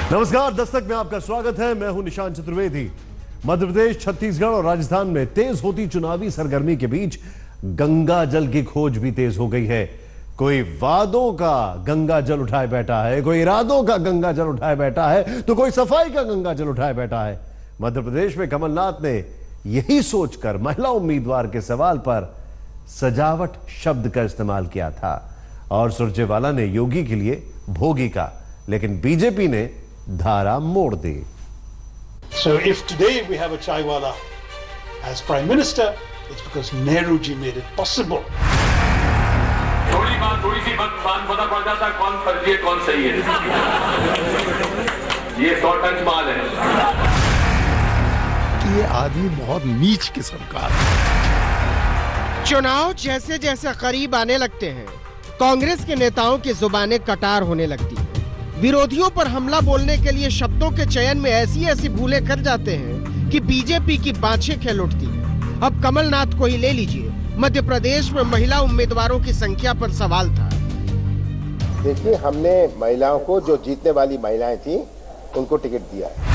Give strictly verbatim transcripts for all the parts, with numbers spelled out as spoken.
नमस्कार, दस्तक में आपका स्वागत है। मैं हूं निशान चतुर्वेदी। मध्य प्रदेश, छत्तीसगढ़ और राजस्थान में तेज होती चुनावी सरगर्मी के बीच गंगा जल की खोज भी तेज हो गई है। कोई वादों का गंगा जल उठाए बैठा है, कोई इरादों का गंगा जल उठाए बैठा है, तो कोई सफाई का गंगा जल उठाए बैठा है। मध्य प्रदेश में कमलनाथ ने यही सोचकर महिला उम्मीदवार के सवाल पर सजावट शब्द का इस्तेमाल किया था और सुरजेवाला ने योगी के लिए भोगी का, लेकिन बीजेपी ने धारा मोड़ दी। So if today we have a chaiwala as prime minister, it's because Nehru ji made it possible. थोड़ी बात थोड़ी सी बात बात पता पड़ जाता है कौन फर्जी है कौन सही है। ये सौ टन माल है। ये आदमी बहुत नीच किस्म का है। चुनाव जैसे जैसे करीब आने लगते हैं, कांग्रेस के नेताओं की जुबानें कटार होने लगती है। विरोधियों पर हमला बोलने के लिए शब्दों के चयन में ऐसी ऐसी भूलें कर जाते हैं कि बीजेपी की बाछें खेल उठती हैं। अब कमलनाथ को ही ले लीजिए। मध्य प्रदेश में महिला उम्मीदवारों की संख्या पर सवाल था। देखिए, हमने महिलाओं को, जो जीतने वाली महिलाएं थी, उनको टिकट दिया है।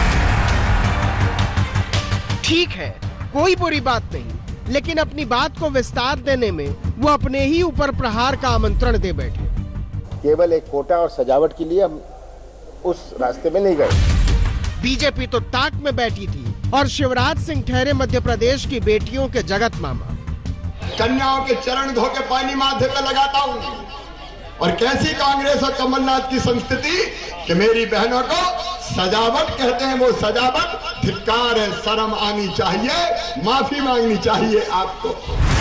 ठीक है, कोई बुरी बात नहीं, लेकिन अपनी बात को विस्तार देने में वो अपने ही ऊपर प्रहार का आमंत्रण दे बैठे। केवल एक कोटा और सजावट के लिए हम उस रास्ते में नहीं गए। बीजेपी तो ताक में बैठी थी और शिवराज सिंह ठहरे मध्य प्रदेश की बेटियों के जगत मामा। कन्याओं के चरण धो के पानी माथे पे लगाता हूँ। और कैसी कांग्रेस और कमलनाथ की संस्कृति कि मेरी बहनों को सजावट कहते हैं। वो सजावट धिक्कार है, शर्म आनी चाहिए, माफी मांगनी चाहिए आपको।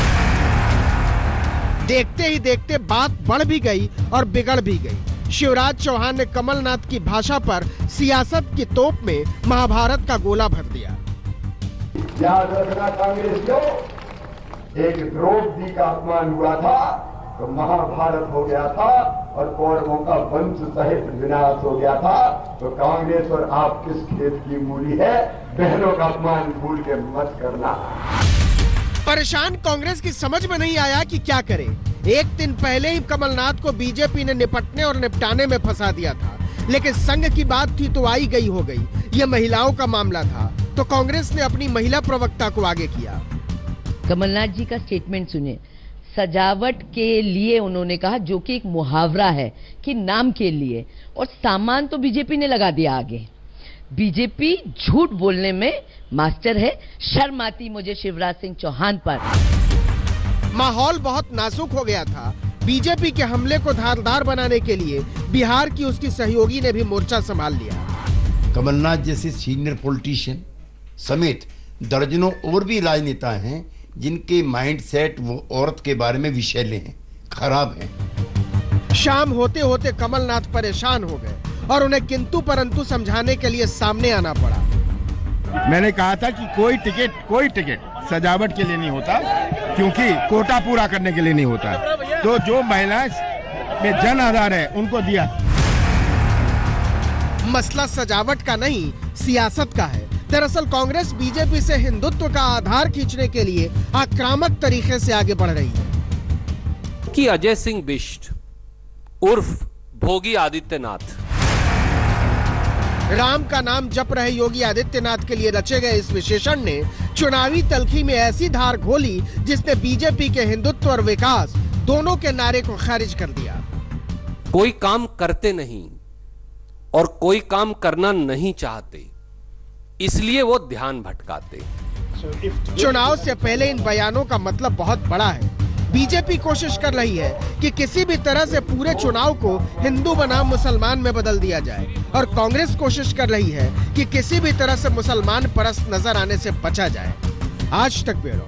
देखते ही देखते बात बढ़ भी गई और बिगड़ भी गई। शिवराज चौहान ने कमलनाथ की भाषा पर सियासत की तोप में महाभारत का गोला भर दिया। याद रखना कांग्रेस को, एक द्रौपदी का अपमान हुआ था तो महाभारत हो गया था और कौरवों का वंश सहित विनाश हो गया था। तो कांग्रेस और आप किस खेत की मूली है? बहनों का अपमान भूल के मत करना। परेशान कांग्रेस की समझ में नहीं आया कि क्या करे। एक दिन पहले ही कमलनाथ को बीजेपी ने निपटने और निपटाने में फंसा दिया था, लेकिन संघ की बात थी तो आई गई हो गई। यह महिलाओं का मामला था तो कांग्रेस ने अपनी महिला प्रवक्ता को आगे किया। कमलनाथ जी का स्टेटमेंट सुनिए। सजावट के लिए उन्होंने कहा, जो कि एक मुहावरा है कि नाम के लिए, और सामान तो बीजेपी ने लगा दिया आगे। बीजेपी झूठ बोलने में मास्टर है। शर्म आती मुझे शिवराज सिंह चौहान पर। माहौल बहुत नाजुक हो गया था। बीजेपी के हमले को धारदार बनाने के लिए बिहार की उसकी सहयोगी ने भी मोर्चा संभाल लिया। कमलनाथ जैसे सीनियर पॉलिटिशियन समेत दर्जनों और भी राजनेता हैं जिनके माइंडसेट वो औरत के बारे में विषैले हैं, खराब हैं। शाम होते होते कमलनाथ परेशान हो गए और उन्हें किंतु परंतु समझाने के लिए सामने आना पड़ा। मैंने कहा था कि कोई टिकट कोई टिकट सजावट के लिए नहीं होता, क्योंकि कोटा पूरा करने के लिए नहीं होता। तो जो महिलाएं में जन आधार है उनको दिया। मसला सजावट का नहीं, सियासत का है। दरअसल कांग्रेस बीजेपी से हिंदुत्व का आधार खींचने के लिए आक्रामक तरीके से आगे बढ़ रही है। कि अजय सिंह बिष्ट उर्फ भोगी आदित्यनाथ, राम का नाम जप रहे योगी आदित्यनाथ के लिए रचे गए इस विशेषण ने चुनावी तलखी में ऐसी धार घोली जिसने बीजेपी के हिंदुत्व और विकास दोनों के नारे को खारिज कर दिया। कोई काम करते नहीं और कोई काम करना नहीं चाहते, इसलिए वो ध्यान भटकाते। चुनाव से पहले इन बयानों का मतलब बहुत बड़ा है। बीजेपी कोशिश कर रही है कि किसी भी तरह से पूरे चुनाव को हिंदू बनाम मुसलमान में बदल दिया जाए, और कांग्रेस कोशिश कर रही है कि किसी भी तरह से मुसलमान परस्त नजर आने से बचा जाए। आज तक ब्यूरो।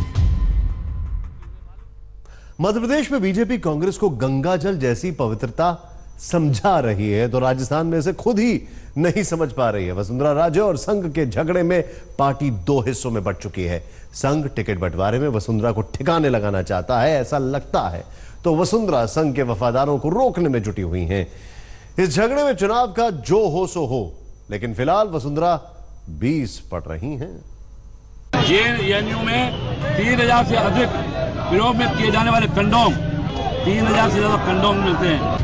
मध्य प्रदेश में बीजेपी कांग्रेस को गंगा जल जैसी पवित्रता समझा रही है तो राजस्थान में इसे खुद ही नहीं समझ पा रही है। वसुंधरा राजे और संघ के झगड़े में पार्टी दो हिस्सों में बंट चुकी है। संघ टिकट बंटवारे में वसुंधरा को ठिकाने लगाना चाहता है, ऐसा लगता है, तो वसुंधरा संघ के वफादारों को रोकने में जुटी हुई हैं। इस झगड़े में चुनाव का जो हो सो हो, लेकिन फिलहाल वसुंधरा बीस पड़ रही हैं। जेएनयू में तीन हजार से अधिक प्रयोग में किए जाने वाले कंडोम, तीन हजार से ज्यादा कंडोम मिलते हैं।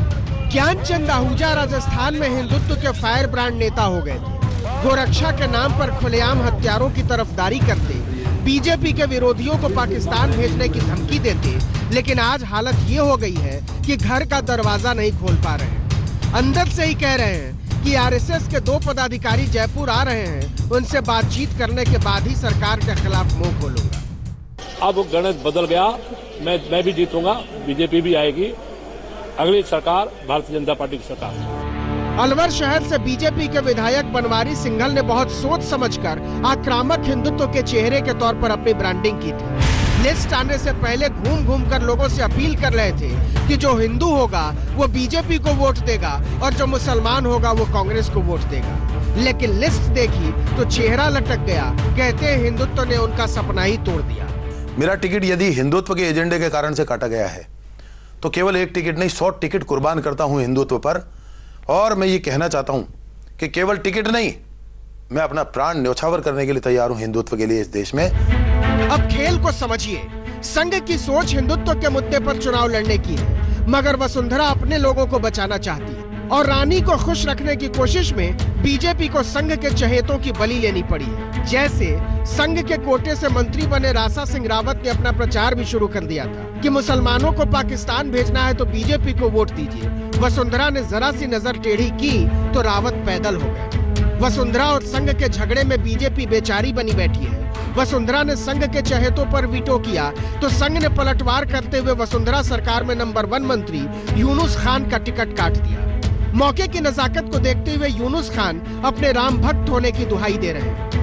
ज्ञानचंद आहूजा राजस्थान में हिंदुत्व के फायर ब्रांड नेता हो गए थे। गोरक्षा के नाम पर खुलेआम हत्यारों की तरफदारी करते, बीजेपी के विरोधियों को पाकिस्तान भेजने की धमकी देते, लेकिन आज हालत ये हो गई है कि घर का दरवाजा नहीं खोल पा रहे हैं। अंदर से ही कह रहे हैं कि आरएसएस के दो पदाधिकारी जयपुर आ रहे हैं, उनसे बातचीत करने के बाद ही सरकार के खिलाफ मुंह खोलूंगा। अब गणित बदल गया, मैं मैं भी जीतूंगा, बीजेपी भी आएगी, अगली सरकार भारतीय जनता पार्टी की सरकार। अलवर शहर से बीजेपी के विधायक बनवारी सिंघल ने बहुत सोच समझकर आक्रामक हिंदुत्व के चेहरे के तौर पर अपनी ब्रांडिंग की थी। लिस्ट आने से पहले घूम घूम कर लोगों से अपील कर रहे थे कि जो हिंदू होगा वो बीजेपी को वोट देगा और जो मुसलमान होगा वो कांग्रेस को वोट देगा। लेकिन लिस्ट देखी तो चेहरा लटक गया। कहते हैं हिंदुत्व ने उनका सपना ही तोड़ दिया। मेरा टिकट यदि हिंदुत्व के एजेंडे के कारण से काटा गया है तो केवल एक टिकट नहीं, सौ टिकट कुर्बान करता हूं हिंदुत्व पर। और मैं ये कहना चाहता हूं कि केवल टिकट नहीं, मैं अपना प्राण न्यौछावर करने के लिए तैयार हूं हिंदुत्व के लिए इस देश में। अब खेल को समझिए। संघ की सोच हिंदुत्व के मुद्दे पर चुनाव लड़ने की है, मगर वसुंधरा अपने लोगों को बचाना चाहती है और रानी को खुश रखने की कोशिश में बीजेपी को संघ के चहेतों की बलि लेनी पड़ी है। जैसे संघ के कोटे से मंत्री बने रासा सिंह रावत ने अपना प्रचार भी शुरू कर दिया था कि मुसलमानों को पाकिस्तान भेजना है तो बीजेपी को वोट दीजिए। वसुंधरा ने जरा सी नजर टेढ़ी की तो रावत पैदल हो गए। वसुंधरा और संघ के झगड़े में बीजेपी बेचारी बनी बैठी है। वसुंधरा ने संघ के चहेतों पर वीटो किया तो संघ ने पलटवार करते हुए वसुंधरा सरकार में नंबर वन मंत्री यूनुस खान का टिकट काट दिया। मौके की नजाकत को देखते हुए यूनुस खान अपने राम भक्त होने की दुहाई दे रहे हैं।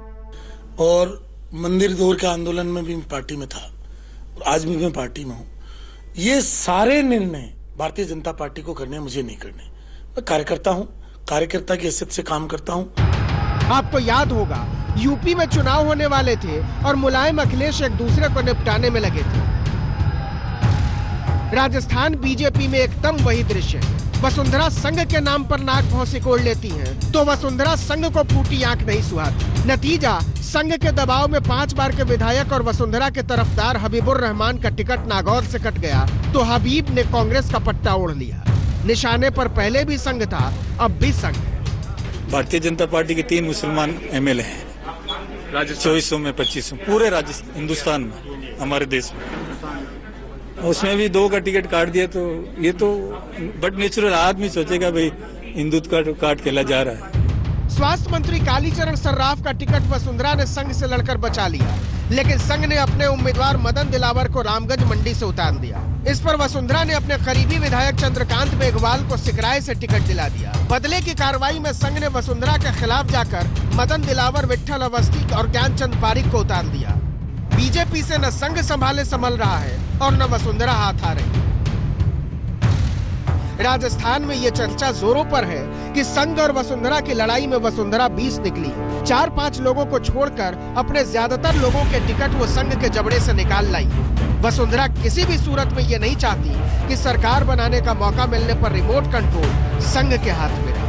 और मंदिर दौर के आंदोलन में भी पार्टी में था, आज भी मैं पार्टी में हूँ। ये सारे निर्णय भारतीय जनता पार्टी को करने, मुझे नहीं करने। मैं कार्यकर्ता हूँ, कार्यकर्ता की हैसियत से काम करता हूँ। आपको याद होगा यूपी में चुनाव होने वाले थे और मुलायम अखिलेश एक दूसरे को निपटाने में लगे थे। राजस्थान बीजेपी में एकदम वही दृश्य है। वसुंधरा संघ के नाम पर नाक भौं सिकोड़ लेती हैं, तो वसुंधरा संघ को फूटी आंख नहीं सुहाती। नतीजा, संघ के दबाव में पांच बार के विधायक और वसुंधरा के तरफदार हबीबुर रहमान का टिकट नागौर से कट गया तो हबीब ने कांग्रेस का पट्टा ओढ़ लिया। निशाने पर पहले भी संघ था, अब भी संघ है। भारतीय जनता पार्टी के तीन मुसलमान एमएलए हैं, चौबीसों में पच्चीसों, पूरे राजस्थान हिंदुस्तान में, हमारे देश में। उसमें भी दो का टिकट काट दिया तो ये तो बट नेचुरल आदमी सोचेगा भाई हिंदुत्व का काट खेला जा रहा है। स्वास्थ्य मंत्री कालीचरण सर्राफ का टिकट वसुंधरा ने संघ से लड़कर बचा लिया, लेकिन संघ ने अपने उम्मीदवार मदन दिलावर को रामगंज मंडी से उतार दिया। इस पर वसुंधरा ने अपने करीबी विधायक चंद्रकांत मेघवाल को सिकराय से टिकट दिला दिया। बदले की कार्रवाई में संघ ने वसुंधरा के खिलाफ जाकर मदन दिलावर, विट्ठल अवस्थी और ज्ञानचंद पारिक को उतार दिया। बीजेपी से न संघ संभाले संभल रहा है और न वसुंधरा हाथ आ रही। राजस्थान में ये चर्चा जोरों पर है कि संघ और वसुंधरा की लड़ाई में वसुंधरा बीस निकली। चार पांच लोगों को छोड़कर अपने ज्यादातर लोगों के टिकट वो संघ के जबड़े से निकाल लाई। वसुंधरा किसी भी सूरत में ये नहीं चाहती कि सरकार बनाने का मौका मिलने पर रिमोट कंट्रोल संघ के हाथ में रहे।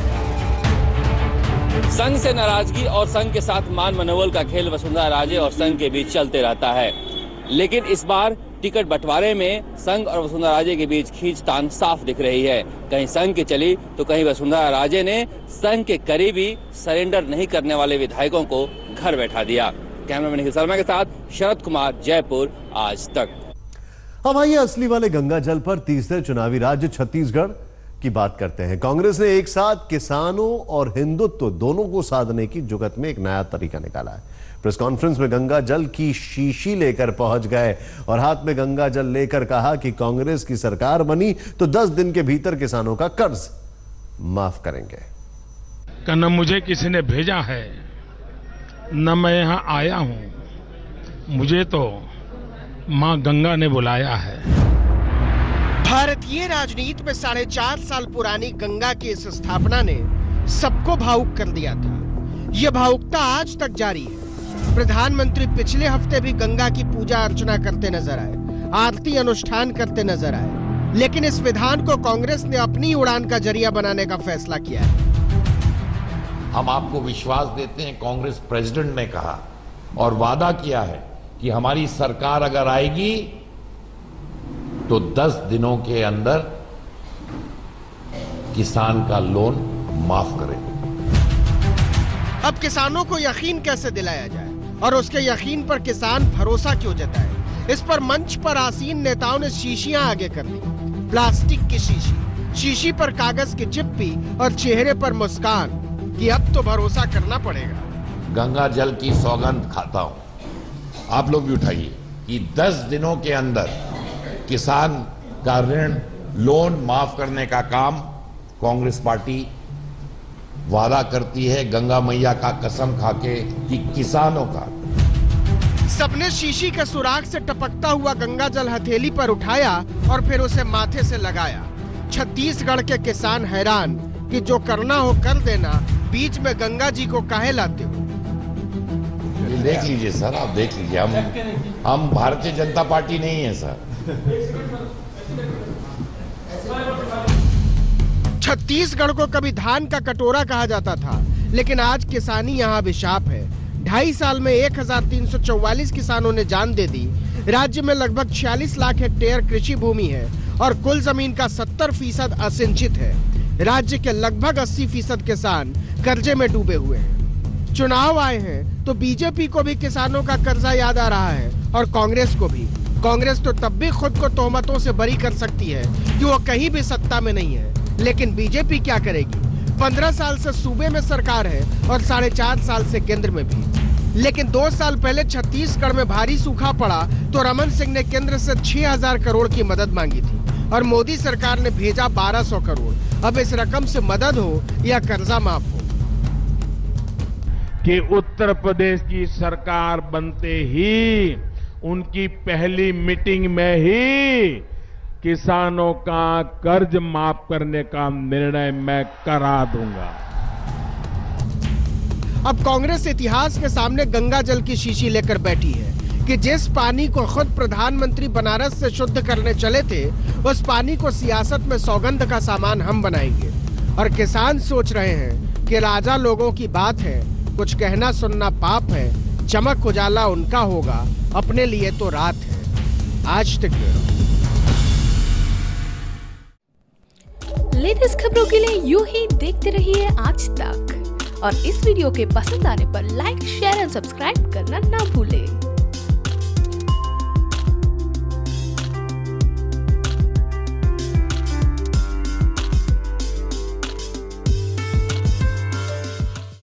संघ से नाराजगी और संघ के साथ मान मनोबल का खेल वसुंधरा राजे और संघ के बीच चलते रहता है, लेकिन इस बार टिकट बंटवारे में संघ और वसुंधरा राजे के बीच खींचतान साफ दिख रही है। कहीं संघ की चली तो कहीं वसुंधरा राजे ने संघ के करीबी सरेंडर नहीं करने वाले विधायकों को घर बैठा दिया। कैमरामैन निखिल शर्मा के साथ शरद कुमार, जयपुर, आज तक। अब आइए असली वाले गंगा जल पर तीसरे चुनावी राज्य छत्तीसगढ़ की बात करते हैं। कांग्रेस ने एक साथ किसानों और हिंदुत्व दोनों को साधने की जुगत में एक नया तरीका निकाला है। प्रेस कॉन्फ्रेंस में गंगा जल की शीशी लेकर पहुंच गए और हाथ में गंगा जल लेकर कहा कि कांग्रेस की सरकार बनी तो दस दिन के भीतर किसानों का कर्ज माफ करेंगे। न मुझे किसी ने भेजा है, न मैं यहां आया हूं, मुझे तो मां गंगा ने बुलाया है। भारतीय राजनीति में साढ़े चार साल पुरानी गंगा की इस स्थापना ने सबको भावुक कर दिया था। यह भावुकता आज तक जारी है। प्रधानमंत्री पिछले हफ्ते भी गंगा की पूजा अर्चना करते नजर आए, आरती अनुष्ठान करते नजर आए, लेकिन इस विधान को कांग्रेस ने अपनी उड़ान का जरिया बनाने का फैसला किया है। हम आपको विश्वास देते हैं, कांग्रेस प्रेसिडेंट ने कहा और वादा किया है कि हमारी सरकार अगर आएगी तो दस दिनों के अंदर किसान का लोन माफ करें। अब किसानों को यकीन कैसे दिलाया जाए और उसके यकीन पर किसान भरोसा क्यों जताए? इस पर मंच पर आसीन नेताओं ने शीशियां आगे कर ली। प्लास्टिक की शीशी, शीशी पर कागज की चिप्पी और चेहरे पर मुस्कान कि अब तो भरोसा करना पड़ेगा। गंगा जल की सौगंध खाता हूं, आप लोग भी उठाइए कि दस दिनों के अंदर किसान का ऋण लोन माफ करने का काम कांग्रेस पार्टी वादा करती है, गंगा मैया का कसम खाके कि किसानों का। सबने शीशी के सुराख से टपकता हुआ गंगा जल हथेली पर उठाया और फिर उसे माथे से लगाया। छत्तीसगढ़ के किसान हैरान कि जो करना हो कर देना, बीच में गंगा जी को काहे लाते हो? देख लीजिए सर, आप देख लीजिए, हम हम भारतीय जनता पार्टी नहीं है सर। छत्तीसगढ़ को कभी धान का कटोरा कहा जाता था, लेकिन आज किसानी यहाँ अभिशाप है। ढाई साल में एक हजार तीन सौ चौवालीस किसानों ने जान दे दी। राज्य में लगभग छियालीस लाख हेक्टेयर कृषि भूमि है और कुल जमीन का सत्तर फीसद असिंचित है। राज्य के लगभग अस्सी फीसद किसान कर्जे में डूबे हुए हैं। चुनाव आए हैं तो बीजेपी को भी किसानों का कर्जा याद आ रहा है और कांग्रेस को भी। कांग्रेस तो तब भी खुद को तोहमतों से बरी कर सकती है कि वो कहीं भी सत्ता में नहीं है, लेकिन बीजेपी क्या करेगी? पंद्रह साल से सूबे में सरकार है और साढ़े चार साल से केंद्र में भी। लेकिन दो साल पहले छत्तीसगढ़ में भारी सूखा पड़ा तो रमन सिंह ने केंद्र से छह हजार करोड़ की मदद मांगी थी और मोदी सरकार ने भेजा बारह सौ करोड़। अब इस रकम से मदद हो या कर्जा माफ हो। कि उत्तर प्रदेश की सरकार बनते ही उनकी पहली मीटिंग में ही किसानों का कर्ज माफ करने का निर्णय मैं करा दूंगा। अब कांग्रेस इतिहास के सामने गंगा जल की शीशी लेकर बैठी है कि जिस पानी को खुद प्रधानमंत्री बनारस से शुद्ध करने चले थे, उस पानी को सियासत में सौगंध का सामान हम बनाएंगे। और किसान सोच रहे हैं कि राजा लोगों की बात है, कुछ कहना सुनना पाप है, चमक उजाला उनका होगा, अपने लिए तो रात है। आज तक लेटेस्ट खबरों के लिए यूं ही देखते रहिए आज तक और इस वीडियो के पसंद आने पर लाइक, शेयर एंड सब्सक्राइब करना ना भूलें।